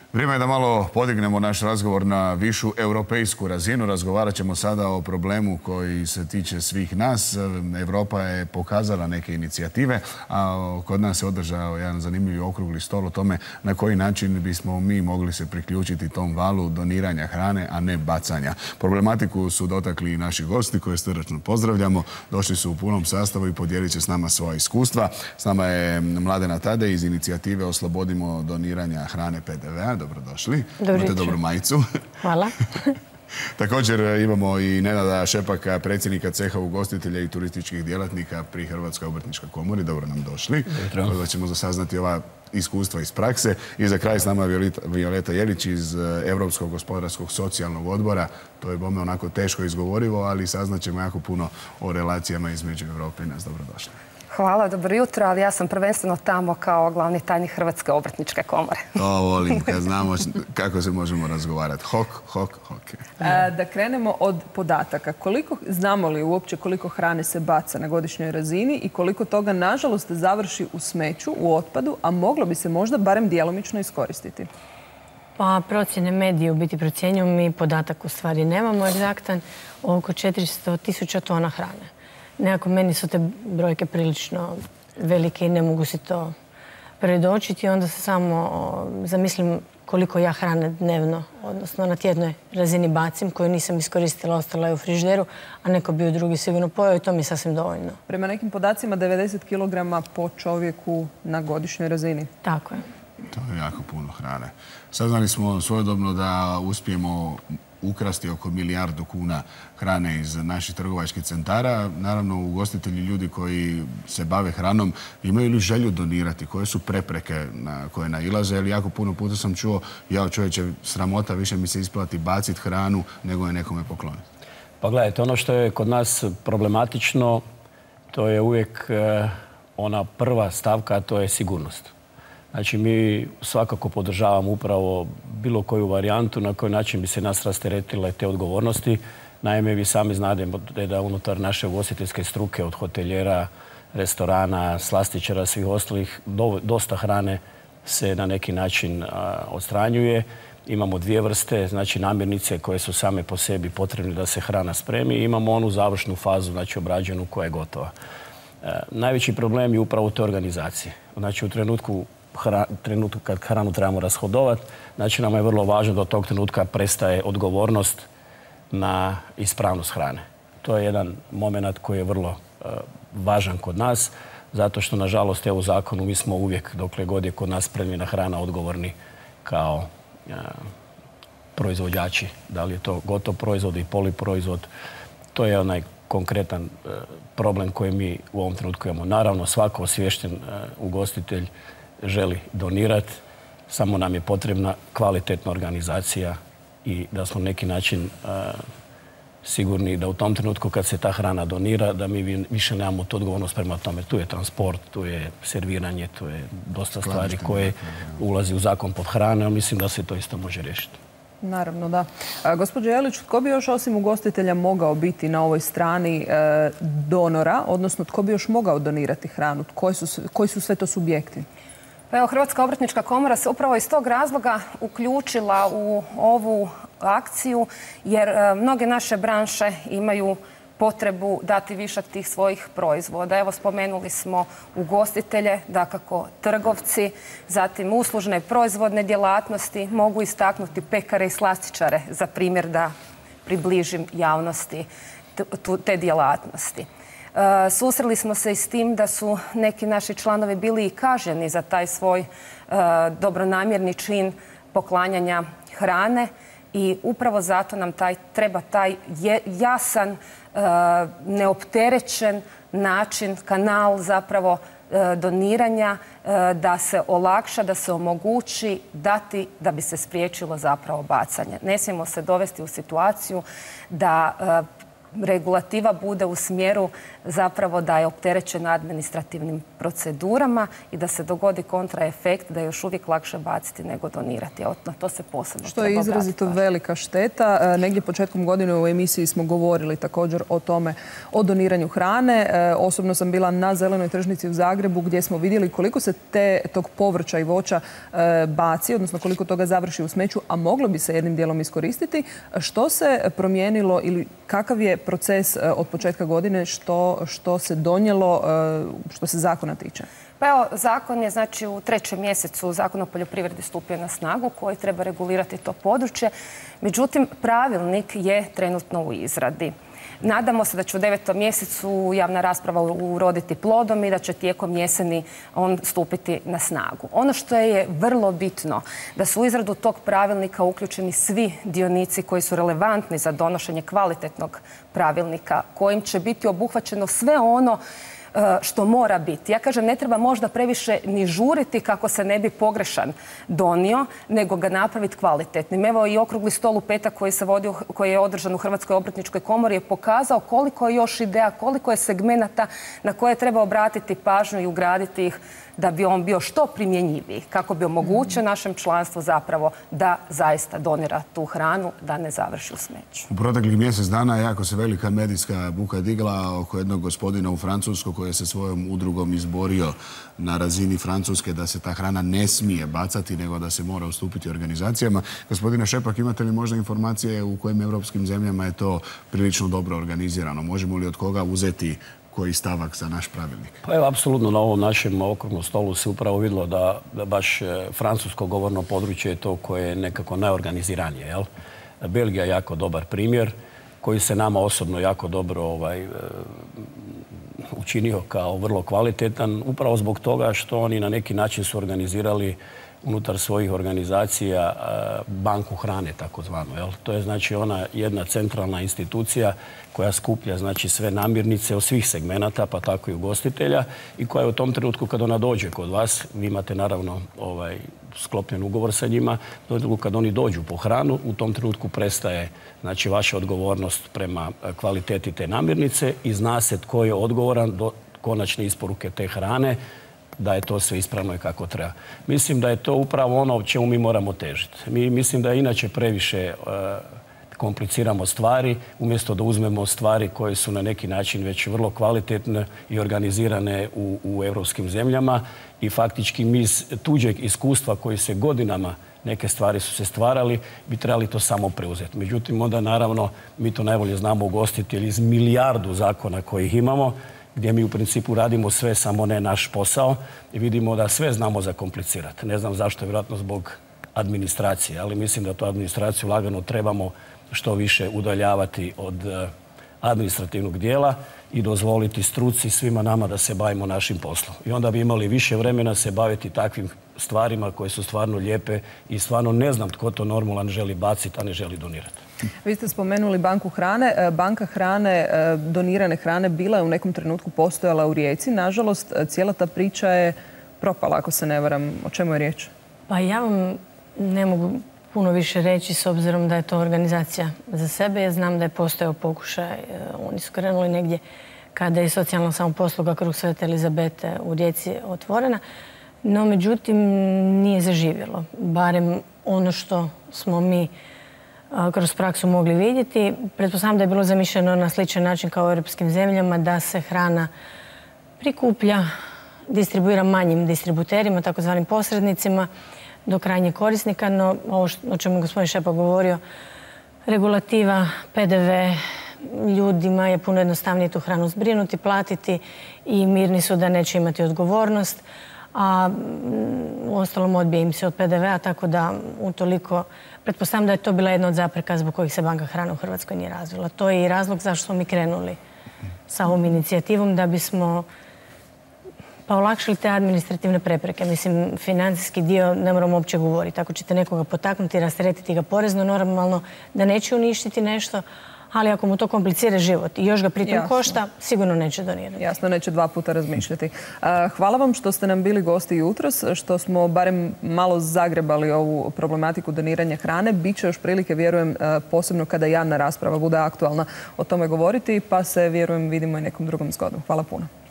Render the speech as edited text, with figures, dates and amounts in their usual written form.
Vrijeme je da malo podignemo naš razgovor na višu europejsku razinu. Razgovarat ćemo sada o problemu koji se tiče svih nas. Europa je pokazala neke inicijative, a kod nas se održao jedan zanimljiv okrugli stol o tome na koji način bismo mi mogli se priključiti tom valu doniranja hrane, a ne bacanja. Problematiku su dotakli i naši gosti koje srdačno pozdravljamo. Došli su u punom sastavu i podijelit će s nama svoja iskustva. S nama je Mladena Tadej iz inicijative Oslobodimo doniranja hrane PDV-a. Dobrodošli. Imate dobru majicu. Hvala. Također imamo i Nenada Šepaka, predsjednika ceha ugostitelja i turističkih djelatnika pri Hrvatskoj obrtničkoj komori. Dobro nam došli. Dobro ćemo saznati ova iskustva iz prakse. I za kraj s nama je Violeta Jelić iz Europskog gospodarskog socijalnog odbora. To je bome onako teško izgovorivo, ali saznaćemo jako puno o relacijama između Europe i nas. Dobrodošli. Hvala, dobro jutro, ali ja sam prvenstveno tamo kao glavni tajnik Hrvatske obrtničke komore. To volim, kad znamo kako se možemo razgovarati. Hok. Da krenemo od podataka. Znamo li uopće koliko hrane se baca na godišnjoj razini i koliko toga, nažalost, završi u smeću, u otpadu, a moglo bi se možda barem djelomično iskoristiti? Pa procjene medije u biti procjenjuju, mi podatak u stvari nemamo egzaktan, oko 400.000 tona hrane. Nekako meni su te brojke prilično velike i ne mogu si to predočiti. Onda se samo zamislim koliko ja hrane dnevno, odnosno na tjednoj razini bacim, koju nisam iskoristila, ostala je u frižideru, a neko bi ju drugi sigurno pojeo i to mi je sasvim dovoljno. Prema nekim podacima 90 kg po čovjeku na godišnjoj razini. Tako je. To je jako puno hrane. Saznali smo svojedobno da uspijemo ukrasti oko 1 milijardu kuna hrane iz naših trgovačkih centara. Naravno, ugostitelji, ljudi koji se bave hranom, imaju li želju donirati? Koje su prepreke na koje nailaze? Jer jako puno puta sam čuo, jao čovječe, sramota, više mi se isplati baciti hranu nego je nekome pokloniti. Pa gledajte, ono što je kod nas problematično, to je uvijek ona prva stavka, a to je sigurnost. Znači, mi svakako podržavamo upravo bilo koju varijantu na koji način bi se nas rasteretile te odgovornosti. Naime, vi sami znate da unutar naše ugostiteljske struke od hotelijera, restorana, slastičara, svih ostalih, dosta hrane se na neki način odstranjuje. Imamo 2 vrste, znači namirnice koje su same po sebi potrebne da se hrana spremi i imamo onu završnu fazu, znači obrađenu, koja je gotova. Najveći problem je upravo u toj organizaciji. Znači, u trenutku kad hranu trebamo rashodovati, znači nama je vrlo važno da od tog trenutka prestaje odgovornost na ispravnost hrane. To je jedan moment koji je vrlo važan kod nas, zato što, nažalost, u zakonu mi smo uvijek, dokle god je kod nas spremljena hrana, odgovorni kao proizvođači. Da li je to gotov proizvod i poliproizvod, to je onaj konkretan problem koji mi u ovom trenutku imamo. Naravno, svako osviješten ugostitelj želi donirati, samo nam je potrebna kvalitetna organizacija i da smo na neki način sigurni da u tom trenutku kad se ta hrana donira, da mi više nemamo tu odgovornost prema tome. Tu je transport, tu je serviranje, tu je dosta stvari koje ulazi u zakon pod hrane, ali mislim da se to isto može riješiti. Naravno, da. Gospođo Jelić, tko bi još osim ugostitelja mogao biti na ovoj strani donora, odnosno tko bi još mogao donirati hranu? Koji su sve to subjekti? Pa evo, Hrvatska obrtnička komora se upravo iz tog razloga uključila u ovu akciju, jer mnoge naše branše imaju potrebu dati višak tih svojih proizvoda. Evo, spomenuli smo ugostitelje, dakako trgovci, zatim uslužne proizvodne djelatnosti, mogu istaknuti pekare i slastičare, za primjer da približim javnosti te djelatnosti. Susreli smo se i s tim da su neki naši članovi bili i kažnjeni za taj svoj dobronamjerni čin poklanjanja hrane i upravo zato nam treba taj jasan, neopterećen način, kanal zapravo doniranja, da se olakša, da se omogući dati da bi se spriječilo zapravo bacanje. Ne smijemo se dovesti u situaciju da regulativa bude u smjeru zapravo da je opterećena administrativnim procedurama i da se dogodi kontraefekt da je još uvijek lakše baciti nego donirati. Na to se posebno što je izrazito velika šteta. Negdje početkom godine u emisiji smo govorili također o tome, o doniranju hrane. Osobno sam bila na Zelenoj tržnici u Zagrebu gdje smo vidjeli koliko se tog povrća i voća baci, odnosno koliko toga završi u smeću, a moglo bi se jednim dijelom iskoristiti. Što se promijenilo ili kakav je proces od početka godine, što se donijelo, što se zakona tiče? Pa evo, zakon je znači u 3. mjesecu Zakon o poljoprivredi stupio na snagu koji treba regulirati to područje. Međutim, pravilnik je trenutno u izradi. Nadamo se da će u 9. mjesecu javna rasprava uroditi plodom i da će tijekom jeseni on stupiti na snagu. Ono što je vrlo bitno da su u izradu tog pravilnika uključeni svi dionici koji su relevantni za donošenje kvalitetnog pravilnika kojim će biti obuhvaćeno sve ono što mora biti. Ja kažem, ne treba možda previše ni žuriti kako se ne bi pogrešan donio, nego ga napraviti kvalitetnim. Evo i okrugli stol u petak koji je održan u Hrvatskoj obrtničkoj komori je pokazao koliko je još ideja, koliko je segmenata na koje treba obratiti pažnju i ugraditi ih da bi on bio što primjenjiviji, kako bi omogućio našem članstvu zapravo da zaista donira tu hranu, da ne završi u smeću. U proteklih mjesec dana jako se velika medijska buka digla oko jednog gospodina u Francuskoj koji je se svojom udrugom izborio na razini Francuske da se ta hrana ne smije bacati, nego da se mora ustupiti organizacijama. Gospodine Šepak, imate li možda informacije u kojim europskim zemljama je to prilično dobro organizirano? Možemo li od koga uzeti koji stavak za naš pravilnik? Pa evo, apsolutno na ovom našem okruglom stolu se upravo vidjelo da baš francusko govorno područje je to koje je nekako najorganiziranije. Jel? Belgija je jako dobar primjer koji se nama osobno jako dobro učinio kao vrlo kvalitetan, upravo zbog toga što oni na neki način su organizirali unutar svojih organizacija banku hrane, takozvano. To je znači ona jedna centralna institucija koja skuplja znači sve namirnice od svih segmenata, pa tako i ugostitelja, i koja je u tom trenutku kad ona dođe kod vas, vi imate naravno sklopljen ugovor sa njima, kad oni dođu po hranu, u tom trenutku prestaje znači vaša odgovornost prema kvaliteti te namirnice i zna se tko je odgovoran do konačne isporuke te hrane, da je to sve ispravno i kako treba. Mislim da je to upravo ono o čemu mi moramo težiti. Mi mislim da inače previše kompliciramo stvari, umjesto da uzmemo stvari koje su na neki način već vrlo kvalitetne i organizirane u europskim zemljama i faktički mi iz tuđeg iskustva koji se godinama neke stvari su se stvarali, bi trebali to samo preuzeti. Međutim, onda naravno mi to najbolje znamo ugostitelji iz milijardu zakona kojih imamo, gdje mi u principu radimo sve, samo ne naš posao i vidimo da sve znamo zakomplicirati. Ne znam zašto, vjerojatno zbog administracije, ali mislim da tu administraciju lagano trebamo što više udaljavati od administrativnog dijela i dozvoliti struci svima nama da se bavimo našim poslom. I onda bi imali više vremena se baviti takvim stvarima koje su stvarno lijepe i stvarno ne znam tko to normalan želi baciti, a ne želi donirati. Vi ste spomenuli banku hrane. Banka hrane, donirane hrane, bila je u nekom trenutku postojala u Rijeci. Nažalost, cijela ta priča je propala, ako se ne varam. O čemu je riječ? Pa ja vam ne mogu puno više reći s obzirom da je to organizacija za sebe. Ja znam da je postojao pokušaj. Oni su krenuli negdje kada je socijalna samoposluga Kruh Svete Elizabete u Rijeci otvorena. No, međutim, nije zaživjelo. Barem ono što smo mi kroz praksu mogli vidjeti. Pretpostavljam da je bilo zamišljeno na sličan način kao u europskim zemljama, da se hrana prikuplja, distribuira manjim distributerima, takozvanim posrednicima, do krajnjeg korisnika. No, ovo o čemu gospodin Šepak govorio, regulativa, PDV, ljudima je puno jednostavnije tu hranu zbrinuti, platiti i mirni su da neće imati odgovornost. A uostalom odbije im se od PDV-a, tako da utoliko pretpostavljam da je to bila jedna od zapreka zbog kojih se banka hrane u Hrvatskoj nije razvila. To je i razlog zašto smo mi krenuli sa ovom inicijativom, da bismo olakšali te administrativne prepreke. Mislim, financijski dio ne moramo uopće govoriti. Ako ćete nekoga potaknuti, rasteretiti ga porezno, normalno da neće uništiti nešto, ali ako mu to komplicira život i još ga pritom košta, sigurno neće donirati. Jasno, neće 2 puta razmišljati. Hvala vam što ste nam bili gosti jutros, što smo barem malo zagrebali ovu problematiku doniranja hrane. Biće još prilike, vjerujem, posebno kada javna rasprava bude aktualna o tome govoriti, pa se, vjerujem, vidimo i nekom drugom zgodom. Hvala puno.